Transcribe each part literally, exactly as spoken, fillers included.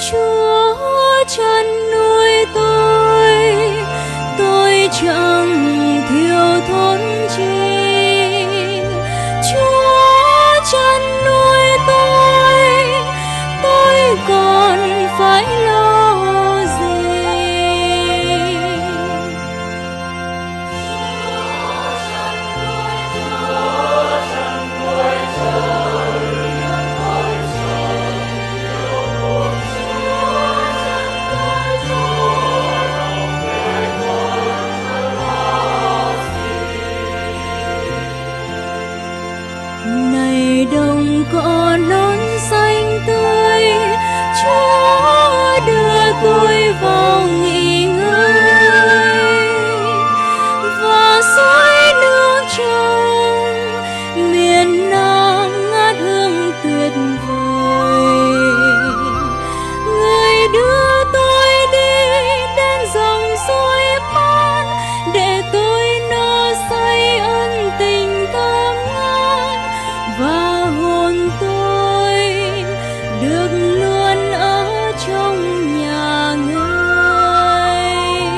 Chúa chăn nuôi tôi, tôi chẳng thiếu thốn chi. Chúa chăn nuôi tôi, tôi còn phải lo gì? Này đồng cỏ non xanh tươi, Chúa đưa tôi vào nghỉ ngơi và suối nước trong miền Nam ngát hương tuyệt vời. Người đưa tôi đi đến dòng suối mát để tôi no say ân tình thơm ngát, và hồn tôi được luôn ở trong nhà Ngài.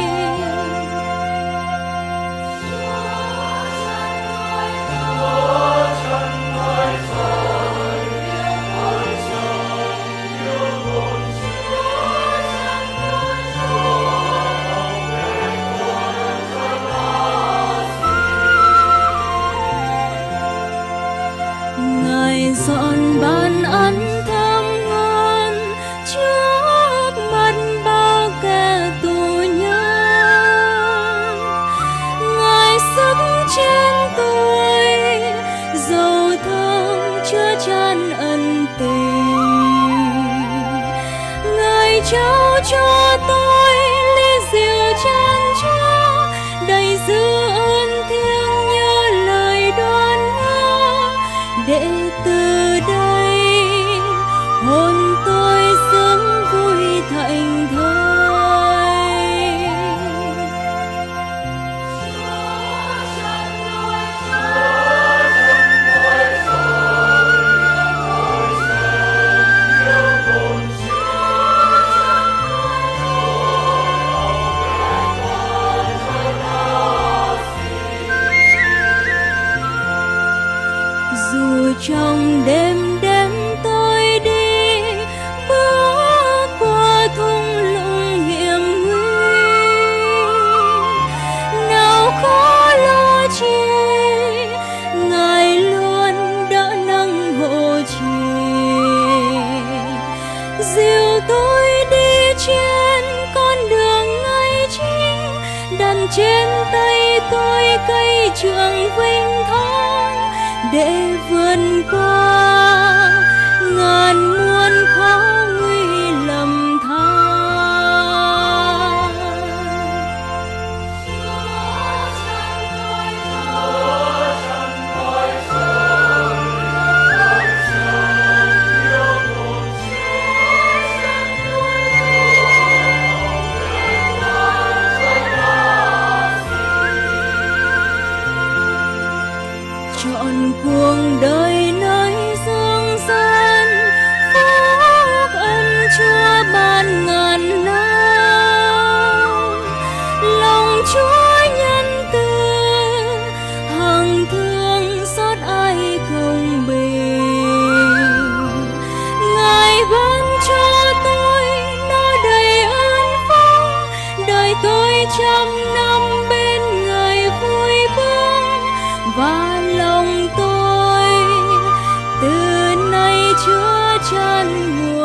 Ngài dọn bàn ăn thơm ngon trước mặt bao kẻ tù nhân. Ngài sức trên tôi dầu thơm chứa chan ân tình. Ngài trao cho tôi ly rượu chan chứa đầy dư ơn thiêng như lời đoan ngã, để từ đây hồn tôi sớm vui thảnh thơi. Dù trong đêm đêm tôi đi bước qua thung lũng hiểm nguy, nào có lo chi Ngài luôn đỡ nâng hộ trì, dìu tôi đi trên con đường ngay chính, đặt trên tay tôi cây trường vinh thắng để vượt qua ngàn muôn khó nguy lầm than. Chọn cuộc đời nơi dương gian, phúc ân Chúa ban ngàn năm. Lòng Chúa nhân từ, hằng thương xót ai không bình. Ngài ban cho tôi nó đầy ơn phúc, đời tôi trăm năm bên Ngài vui bướng, và lòng tôi từ nay Chúa chan nguồn.